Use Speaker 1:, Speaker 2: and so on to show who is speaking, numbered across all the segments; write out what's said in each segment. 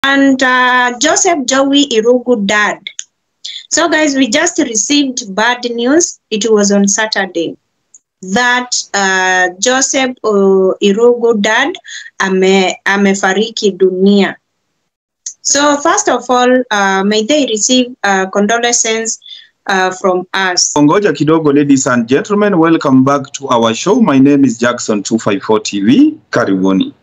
Speaker 1: and Joseph Joey Irungu dad. So guys, we just received bad news. It was on Saturday that Joseph Irungu dad amefariki dunia. So first of all, may they receive condolences from us.
Speaker 2: Ongoja kidogo, ladies and gentlemen, welcome back to our show. My name is Jackson 254 TV. Karibuni.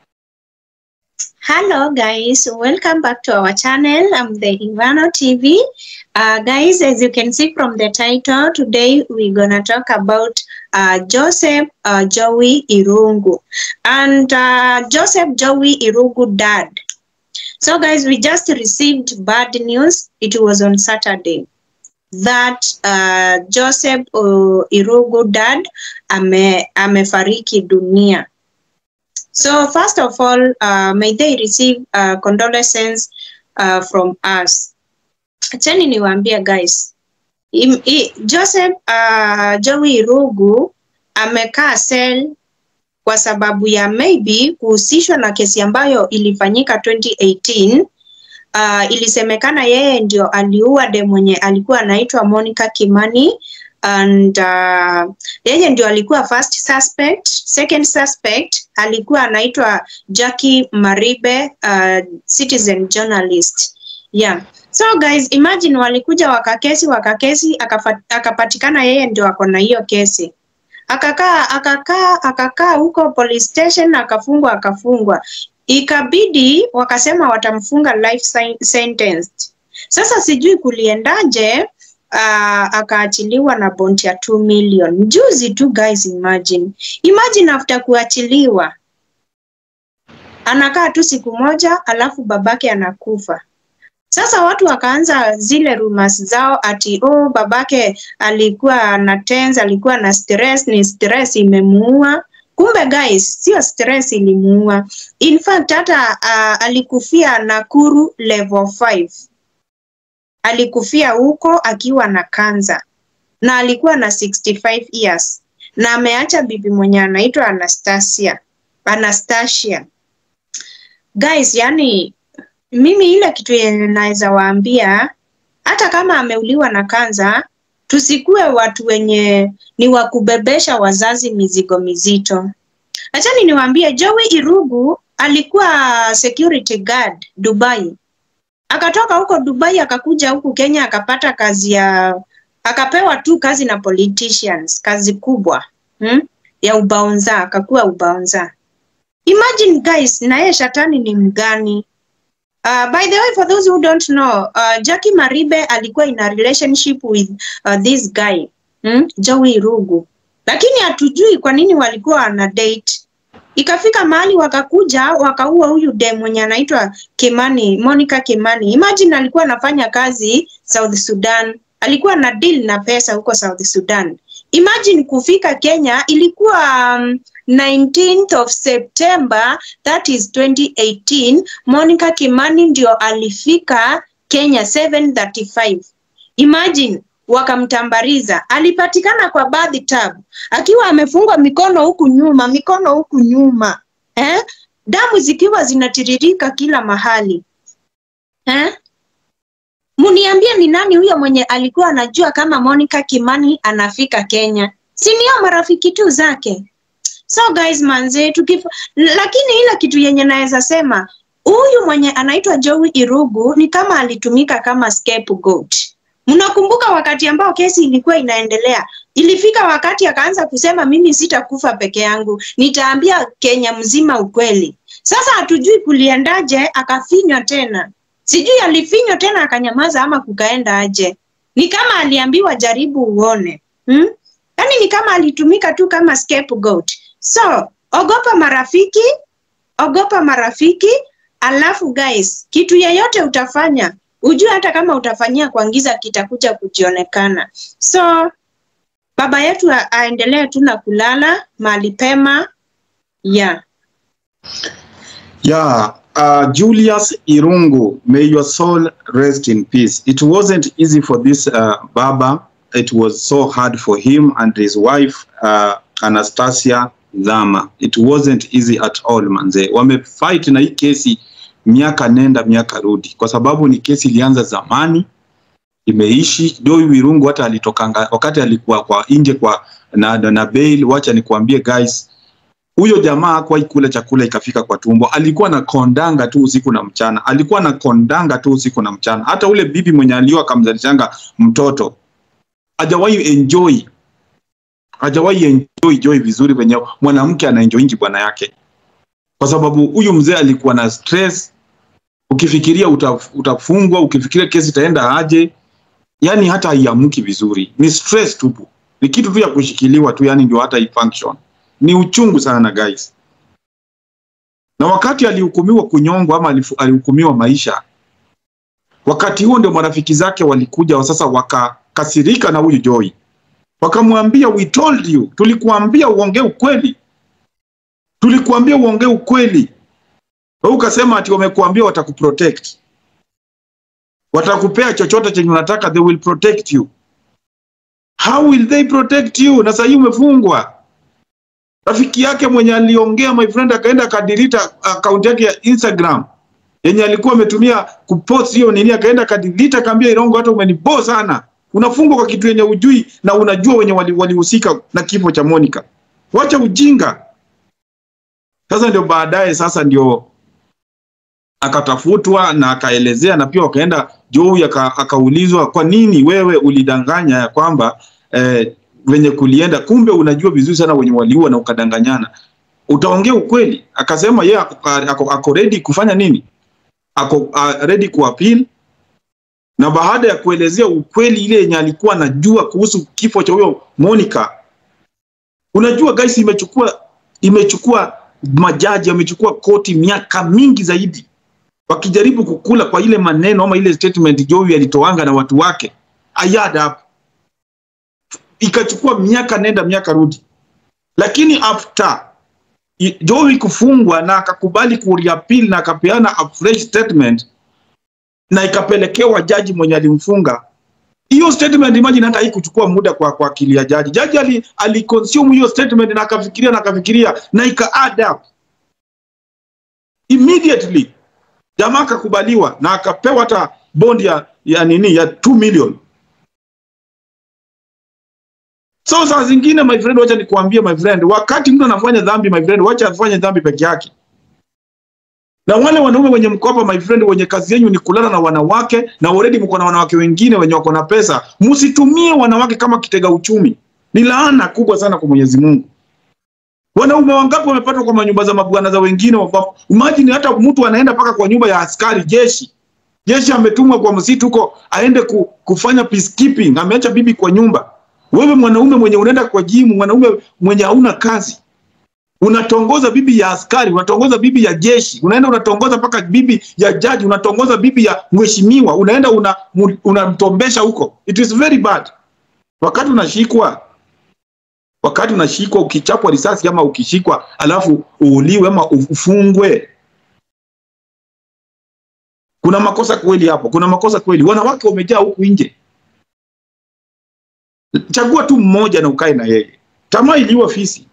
Speaker 1: Hello guys, welcome back to our channel. I'm the Ivano TV. Guys, as you can see from the title, today we're gonna talk about Joseph Joey Irungu and Joseph Joey Irungu dad. So guys, we just received bad news. It was on Saturday that Joseph Irungu dad amefariki dunia. So first of all, may they receive condolences from us. Acheni niwaambie guys, Joseph Joey Irungu amekaa cell kwa sababu ya maybe kuhusishwa na kesi ambayo ilifanyika 2018. Ilisemekana yeye ndio aliua dem mwenye alikuwa anaitwa Monica Kimani, and yeye ndio alikuwa first suspect. Second suspect alikuwa anaitwa Jackie Maribe, citizen journalist. Yeah. So guys, imagine walikuja wakakesi akapatikana yeye ndio ako na hiyo kesi. Akakaa huko police station, akafungwa. Ikabidi wakasema watamfunga life sentence. Sasa sijui kuliendaje, akaachiliwa na bond ya 2 million. Juzi tu guys, imagine after kuachiliwa anakaa tu siku moja alafu babake anakufa. Sasa watu wakaanza zile rumors zao ati babake alikuwa na tense, alikuwa na stress, ni stress imemuua. Kumbe guys, sio stress ilimuua. In fact hata alikufia Nakuru level 5. Alikufia huko akiwa na kansa na alikuwa na 65 years na ameacha bibi mwenye anaitwa Anastasia. Guys, yani mimi ile kitu yenye naweza waambia, hata kama ameuliwa na kansa, tusikue watu wenye ni wakubebesha wazazi mizigo mizito. Achani niwaambie, Joey Irungu alikuwa security guard Dubai. Akatoka huko Dubai akakuja huku Kenya akapata kazi akapewa tu kazi na politicians, kazi kubwa ya ubaunza, akakuwa ubaunza. Imagine guys, na yeye shatani ni mgani? By the way, for those who don't know, Jackie Maribe alikuwa in a relationship with this guy, Joey Irungu. Lakini hatujui kwa nini walikuwa wana date. Ikafika mahali wakakuja wakaua huyu dem mwenye anaitwa Kimani, Monica Kimani. Imagine alikuwa anafanya kazi South Sudan. Alikuwa na deal na pesa huko South Sudan. Imagine kufika Kenya ilikuwa 19th of September, that is 2018. Monica Kimani ndio alifika Kenya 7:35. Imagine wakamtambariza. Alipatikana kwa bathtub akiwa amefungwa mikono huku nyuma. Damu zikiwa zinatiririka kila mahali. Muniambie ni nani huyo mwenye alikuwa anajua kama Monica Kimani anafika Kenya? Si ni marafiki tu zake. So guys, manze lakini ile kitu yenye naweza sema, huyu mwenye anaitwa Joey Irungu ni kama alitumika kama scapegoat. Mnakumbuka wakati ambao kesi ilikuwa inaendelea, ilifika wakati akaanza kusema mimi sitakufa peke yangu, nitaambia Kenya mzima ukweli. Sasa hatujui kuliendaje, akafinywa tena. Sijui alifinywa tena akanyamaza ama kukaenda aje. Ni kama aliambiwa jaribu uone. Yaani ni kama alitumika tu kama scapegoat. So, ogopa marafiki, alafu guys, kitu yeyote utafanya, ujue hata kama utafanyia kwa giza kitakuja kujionekana. So, baba yetu aendelee tu na kulala mahali pema. Yeah.
Speaker 2: Yeah. Julius Irungu, may your soul rest in peace. It wasn't easy for this Baba. It was so hard for him and his wife, Anastasia Lama. It wasn't easy at all, manze. Wamefight na hii kesi miaka nenda miaka rudi, kwa sababu ni kesi ilianza zamani, imeishi. Joy Wirungu hata alitokanga wakati alikuwa kwa nje kwa na bail. Wacha nikuambie guys, huyo jamaa kwa ikula chakula ikafika kwa tumbo, alikuwa na kondanga tu usiku na mchana, alikuwa na kondanga tu usiku na mchana. Hata ule bibi mwenye alioa akamzalishanga mtoto hajawahi enjoy Joy vizuri venye mwanamke anaenjoy bwana yake, kwa sababu huyu mzee alikuwa na stress. Ukifikiria utafungwa, ukifikiria kesi itaenda aje, yani hata haiamuki vizuri, ni stress tupu, ni kitu tu ya kushikiliwa tu, yani ndio hata function. Ni uchungu sana guys. Na wakati alihukumiwa kunyongwa ama alihukumiwa maisha, wakati huo ndio marafiki zake walikuja sasa, wakakasirika na huyu Joy, wakamwambia we told you, tulikuambia uongee ukweli, tulikuambia uongee ukweli. Wewe ukasema ati wamekuambia watakuprotect, watakupea chochote chenye unataka, they will protect you. How will they protect you? Na sasa umefungwa. Rafiki yake mwenye aliongea, my friend, akaenda kadelete account yake ya Instagram yenye alikuwa ametumia kupost hiyo nini, akaenda kadelete, akaambia Irongo, hata umenibo sana, unafungwa kwa kitu yenye ujui na unajua wenye walihusika na kifo cha Monica. Wacha ujinga. Sasa ndio baadaye sasa ndio akatafutwa na akaelezea, na pia wakaenda Joy akaulizwa, kwa nini wewe ulidanganya ya kwamba wenye kulienda, kumbe unajua vizuri sana wenye waliua na ukadanganyana, utaongea ukweli? Akasema yeye ako ready kufanya nini, ako ready kuappeal. Na baada ya kuelezea ukweli ile yenye alikuwa anajua kuhusu kifo cha huyo Monica, unajua guys, imechukua majaji, amechukua koti miaka mingi zaidi wakijaribu kukula kwa ile maneno ama ile statement Joy alitoanga na watu wake. Ayada hapo ikachukua miaka nenda miaka rudi, lakini after Joy kufungwa na akakubali kureappeal na akapeana a fresh statement na ikapelekewa jaji mwenye alimfunga, hiyo statement imagine hata haikuchukua muda kwa akili ya jaji. Jaji aliconsume hiyo statement na akafikiria na ika add up immediately. Jamaa akakubaliwa na akapewa hata bond ya nini ya 2 million. So saa zingine my friend, wacha nikuambie my friend, wakati mtu anafanya dhambi my friend, wacha afanye dhambi peke yake. Na wale wanaume wenye mkopa my friend, wenye kazi yenu ni kulala na wanawake na already mko na wanawake wengine wenye wako na pesa, msitumie wanawake kama kitega uchumi. Ni laana kubwa sana kwa Mwenyezi Mungu. Wanaume wangapi wamepatwa kwa manyumba za mabwana za wengine? Imagine hata mtu anaenda paka kwa nyumba ya askari jeshi ametumwa kwa msitu huko aende kufanya peacekeeping, ameacha bibi kwa nyumba. Wewe mwanaume mwenye unaenda kwa gym, mwanaume mwenye hauna kazi, unatongoza bibi ya askari, unatongoza bibi ya jeshi, unaenda unatongoza paka bibi ya jaji, unatongoza bibi ya mheshimiwa, unaenda unamtombesha huko. It is very bad. Wakati unashikwa ukichapwa risasi ama ukishikwa alafu uuliwe ama ufungwe, kuna makosa kweli hapo, kuna makosa kweli. Wanawake wamejaa huku nje. Chagua tu mmoja na ukae na yeye. Tamaa iliua fisi.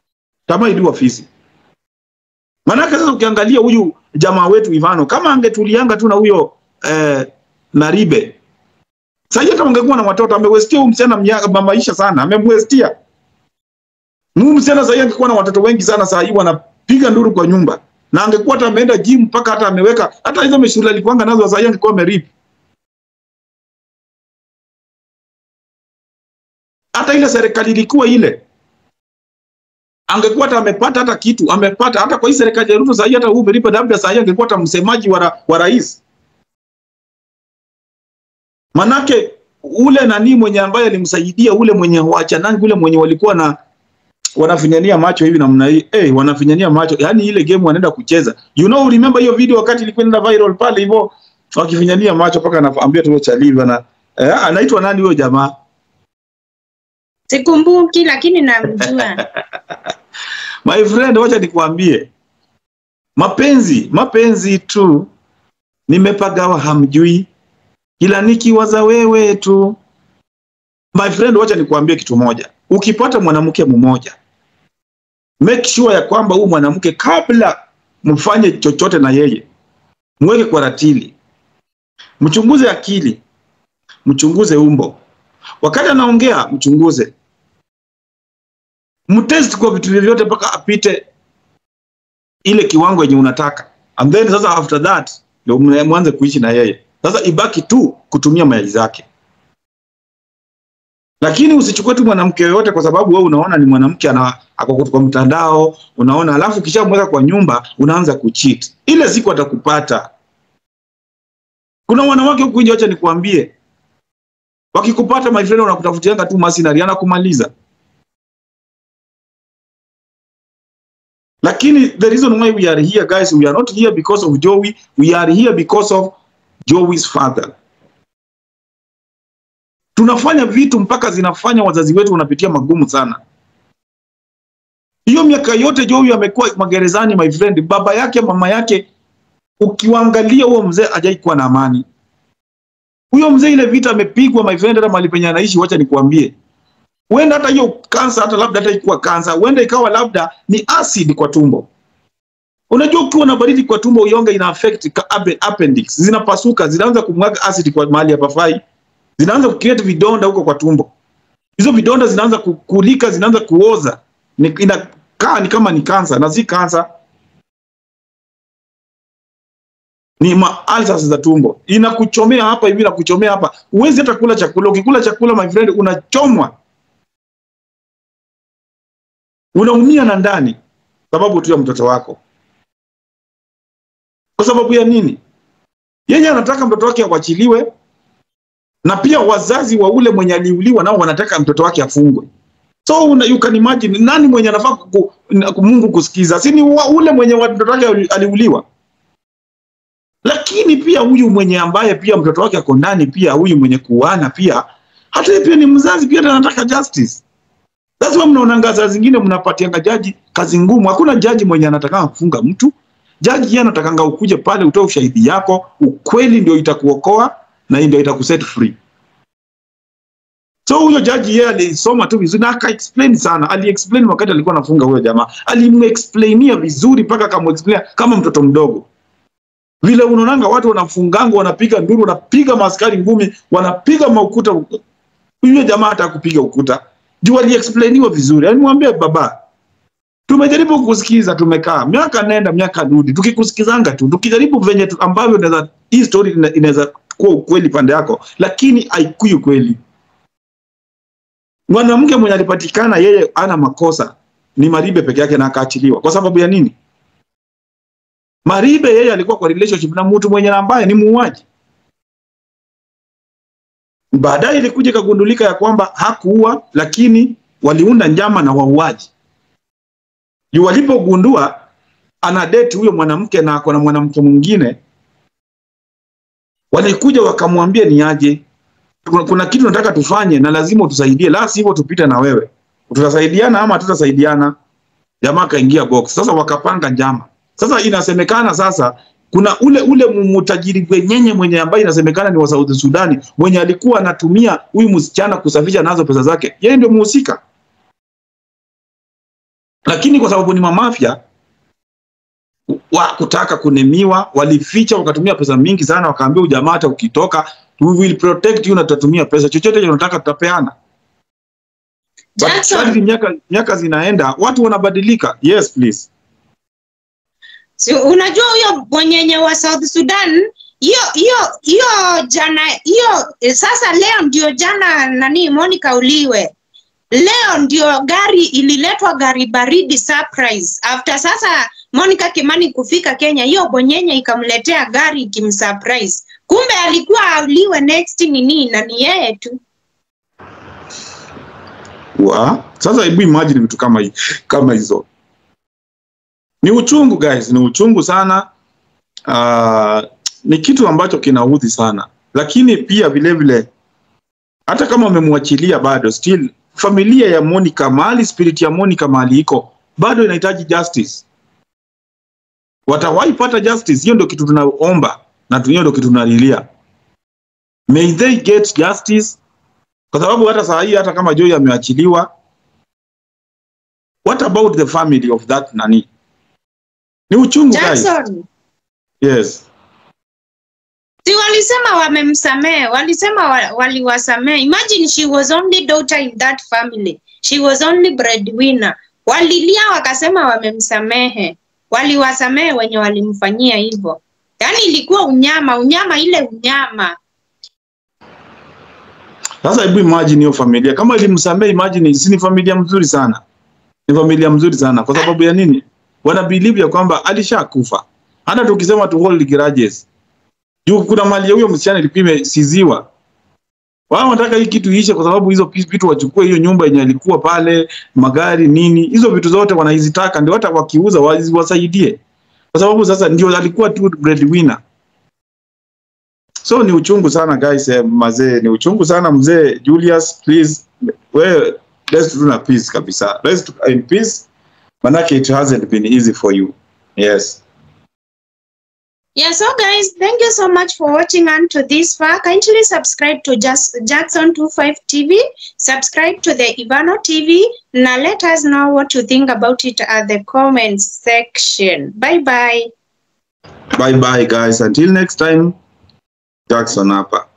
Speaker 2: Manake sasa ukiangalia huyu jamaa wetu Ivano, kama angetulianga tu na huyo Naribe, sasa hata ungekuwa na watoto. Amewestia huyu msichana maisha sana, amemwestia. Huyu msichana sasa angekuwa na watoto wengi sana, sasa hivi wanapiga nduru kwa nyumba, na angekuwa hata ameenda gym mpaka hata ameweka hata hizo meshule alikuanga nazo, sasa angekuwa amerip. Hata ile serikali ilikuwa ile, angekuwa hata amepata hata kitu, amepata hata kwa hii serikali ya Ruto sasa, hata huyu Meripa labda sasa angekuwa hata msemaji wa rais. Manake ule nani mwenye ambaye alimsaidia, ule mwenye waachanangi, ule mwenye walikuwa na wanafinyania macho hivi namna hii, wanafinyania macho, yani ile game wanaenda kucheza. You know, remember hiyo video wakati ilikuwa inaenda viral pale hivyo, wakifinyania macho paka anaambia tu Chaliva na anaitwa nani huyo jamaa?
Speaker 1: Sikumbuki lakini namjua.
Speaker 2: My friend, wacha nikuambie, mapenzi tu nimepagawa, hamjui, ila nikiwaza wewe tu. My friend, wacha nikuambie kitu moja, ukipata mwanamke mmoja, make sure ya kwamba huyu mwanamke kabla mfanye chochote na yeye, mweke kwa ratili, mchunguze akili, mchunguze umbo. Wakati anaongea mchunguze, mtest kwa vitu vyote mpaka apite ile kiwango yenye unataka, and then sasa after that ndio mwanze kuishi na yeye. Sasa ibaki tu kutumia mayai zake. Lakini usichukue tu mwanamke yoyote kwa sababu wewe unaona ni mwanamke ako kwa mtandao, unaona, alafu kisha mweka kwa nyumba unaanza kucheat. Ile siku atakupata. Kuna wanawake huku nje, acha nikuambie, wakikupata my friend, wanakutafutianga tu masinari, anakumaliza. Lakini the reason why we are here guys, we are not here because of Joey, we are here because of Joey's father. Tunafanya vitu mpaka zinafanya wazazi wetu wanapitia magumu sana. Hiyo miaka yote Joey amekuwa magerezani my friend, baba yake, mama yake, ukiwaangalia huo mzee hajaikuwa na amani. Huyo mzee ile vita amepigwa my friend, hata mahali penye anaishi, wacha nikuambie. Huenda hata hiyo kansa, hata labda hata ikuwa kansa, huenda ikawa labda ni acid kwa tumbo. Unajua ukiwa na baridi kwa tumbo, uyonga ina affect appendix, zinapasuka, zinaanza kumwaga acid kwa mahali hapafai, zinaanza kucreate vidonda huko kwa tumbo. Hizo vidonda zinaanza kulika, zinaanza kuoza, inakaa ni kama ni kansa, na si kansa, ni ulcers za tumbo. Inakuchomea hapa hivi, inakuchomea hapa, huwezi hata kula chakula. Ukikula chakula my friend unachomwa, unaumia na ndani, sababu tu ya mtoto wako. Kwa sababu ya nini? Yeye anataka mtoto wake awachiliwe, na pia wazazi wa ule mwenye aliuliwa nao wanataka mtoto wake afungwe. So you can imagine, nani mwenye anafaa Mungu kusikiza? Si ni ule mwenye mtoto wake aliuliwa? Lakini pia huyu mwenye ambaye pia mtoto wake ako ndani, pia huyu mwenye kuana, pia hata pia ni mzazi, pia anataka justice. That's why mnaona saa zingine mnapatianga jaji kazi ngumu. Hakuna jaji mwenye anataka kufunga mtu. Jaji yeye anatakanga ukuje pale utoe ushahidi yako, ukweli ndio itakuokoa na ndio itakuset free. So huyo jaji yeye alisoma tu vizuri na aka-explain sana. Ali-explain wakati alikuwa anafunga huyo jamaa. Alimexplainia vizuri mpaka kama kama mtoto mdogo. Vile unaonanga watu wanafunganga, wanapiga nduru, wanapiga maskari ngumi, wanapiga maukuta. Huyo jamaa hata kupiga ukuta. Juu ali-explainiwa vizuri. Alimwambia baba, tumejaribu kusikiza, tumekaa miaka nenda miaka rudi, tukikusikizanga tu, tukijaribu venye ambavyo inaweza hii story inaweza kuwa ukweli pande yako, lakini haikui kweli. Mwanamke mwenye alipatikana yeye ana makosa ni Maribe peke yake na akaachiliwa. Kwa sababu ya nini? Maribe yeye alikuwa kwa relationship na mtu mwenye ambaye ni muuaji. Baadaye ilikuja kagundulika ya kwamba hakuua, lakini waliunda njama na wauaji. Yu walipogundua ana date huyo mwanamke na ako na mwanamke mwingine, walikuja wakamwambia ni aje, kuna kitu nataka tufanye na lazima utusaidie, la sivyo tupita na wewe. Tutasaidiana ama tutasaidiana? Jamaa kaingia box. Sasa wakapanga njama. Sasa inasemekana sasa kuna ule mtajiri wenyenye mwenye ambaye inasemekana ni wa South Sudani, mwenye alikuwa anatumia huyu msichana kusafisha nazo pesa zake. Yeye ndio mhusika. Lakini kwa sababu ni mamafia wa kutaka kunemiwa, walificha, wakatumia pesa mingi sana, wakaambia ujamaa hata ukitoka we will protect you na tutatumia pesa chochote unataka tutapeana. Jackson, miaka zinaenda, watu wanabadilika. Yes please.
Speaker 1: So, unajua huyo mwenyenye wa South Sudan, hiyo jana, sasa leo ndio jana nani Monica uliwe. Leo ndio gari ililetwa, gari baridi surprise. After sasa Monica Kimani kufika Kenya, hiyo bonyenye ikamletea gari ikimsurprise. Kumbe alikuwa auliwe next nini na ni yeye tu.
Speaker 2: Sasa hebu imagine vitu kama hizo. Ni uchungu guys, ni uchungu sana. Ni kitu ambacho kinaudhi sana. Lakini pia vile vile hata kama umemwachilia bado still familia ya Monica, mali spirit ya Monica mali iko, bado inahitaji justice. Watawahi pata justice, hiyo ndio kitu tunaomba na hiyo ndio kitu tunalilia. May they get justice. Kwa sababu hata saa hii hata kama Joy ameachiliwa, what about the family of that nani? Ni uchungu guys. Yes.
Speaker 1: walisema wamemsamehe, walisema waliwasamehe. Imagine she was only daughter in that family. She was only breadwinner. Walilia wakasema wamemsamehe. Waliwasamehe wenye walimfanyia hivyo. Yaani ilikuwa unyama ile unyama.
Speaker 2: Sasa hebu imagine hiyo familia. Kama ilimsamehe, imagine si ni familia mzuri sana. Ni familia mzuri sana. Kwa sababu ya nini? Wana believe ya kwamba alishakufa. Hata tukisema tu hold grudges. Juu kuna mali ya huyo msichana ilipime siziwa. Wao wanataka hii kitu iishe kwa sababu hizo vitu wachukue hiyo nyumba yenye ilikuwa pale, magari nini. Hizo vitu zote wanazitaka ndio hata wakiuza wasaidie. Kwa sababu sasa ndio alikuwa tu breadwinner. So ni uchungu sana guys, mazee, ni uchungu sana mzee Julius, please let's do na peace kabisa. Let's do in peace. Manake it hasn't been easy for you. Yes.
Speaker 1: Yeah, so guys, thank you so much for watching unto this far. Kindly subscribe to Jackson25 TV. Subscribe to the Ivano TV. Now let us know what you think about it at the comments section. Bye-bye.
Speaker 2: Bye-bye guys. Until next time. Jackson hapa.